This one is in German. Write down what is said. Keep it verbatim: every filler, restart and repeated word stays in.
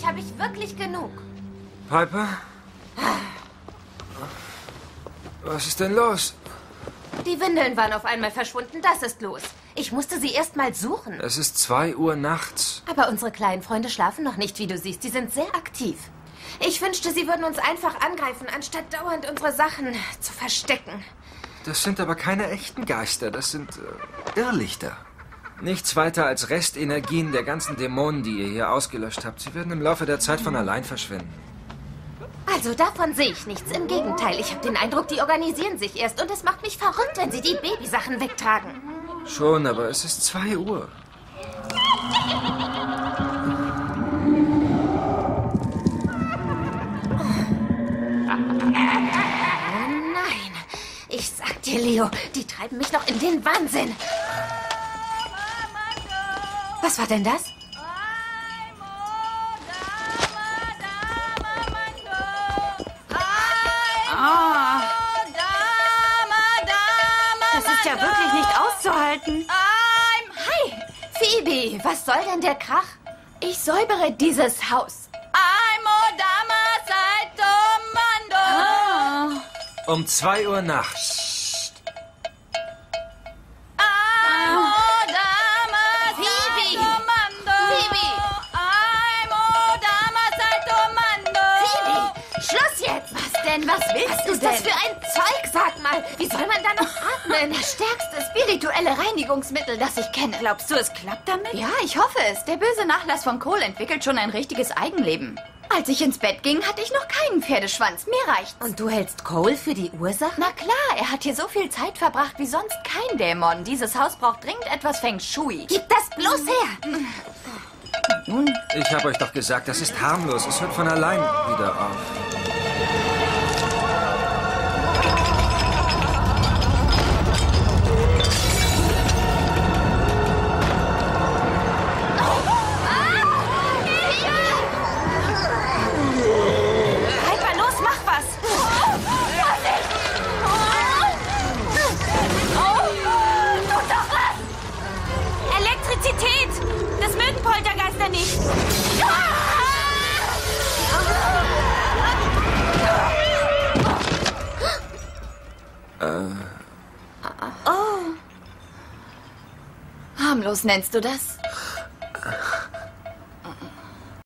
habe ich wirklich genug. Piper? Was ist denn los? Die Windeln waren auf einmal verschwunden, das ist los. Ich musste sie erst mal suchen. Es ist zwei Uhr nachts. Aber unsere kleinen Freunde schlafen noch nicht, wie du siehst. Die sind sehr aktiv. Ich wünschte, sie würden uns einfach angreifen, anstatt dauernd unsere Sachen zu verstecken. Das sind aber keine echten Geister, das sind äh, Irrlichter. Nichts weiter als Restenergien der ganzen Dämonen, die ihr hier ausgelöscht habt. Sie werden im Laufe der Zeit von allein verschwinden. Also davon sehe ich nichts. Im Gegenteil, ich habe den Eindruck, die organisieren sich erst. Und es macht mich verrückt, wenn sie die Babysachen wegtragen. Schon, aber es ist zwei Uhr. Nein, ich sag dir, Leo, die treiben mich noch in den Wahnsinn. Was war denn das? Ah. Das ist ja wirklich nicht auszuhalten. Hi, Phoebe, was soll denn der Krach? Ich säubere dieses Haus. Ah. Um zwei Uhr nachts. Was willst du denn? Was ist das für ein Zeug, sag mal? Wie soll man da noch atmen? Das stärkste spirituelle Reinigungsmittel, das ich kenne. Glaubst du, es klappt damit? Ja, ich hoffe es. Der böse Nachlass von Cole entwickelt schon ein richtiges Eigenleben. Als ich ins Bett ging, hatte ich noch keinen Pferdeschwanz. Mir reicht's. Und du hältst Cole für die Ursache? Na klar, er hat hier so viel Zeit verbracht wie sonst kein Dämon. Dieses Haus braucht dringend etwas Feng Shui. Gib das bloß her! Nun, Ich habe euch doch gesagt, das ist harmlos. Es hört von allein wieder auf. Das mögen Poltergeister nicht. oh. Harmlos nennst du das?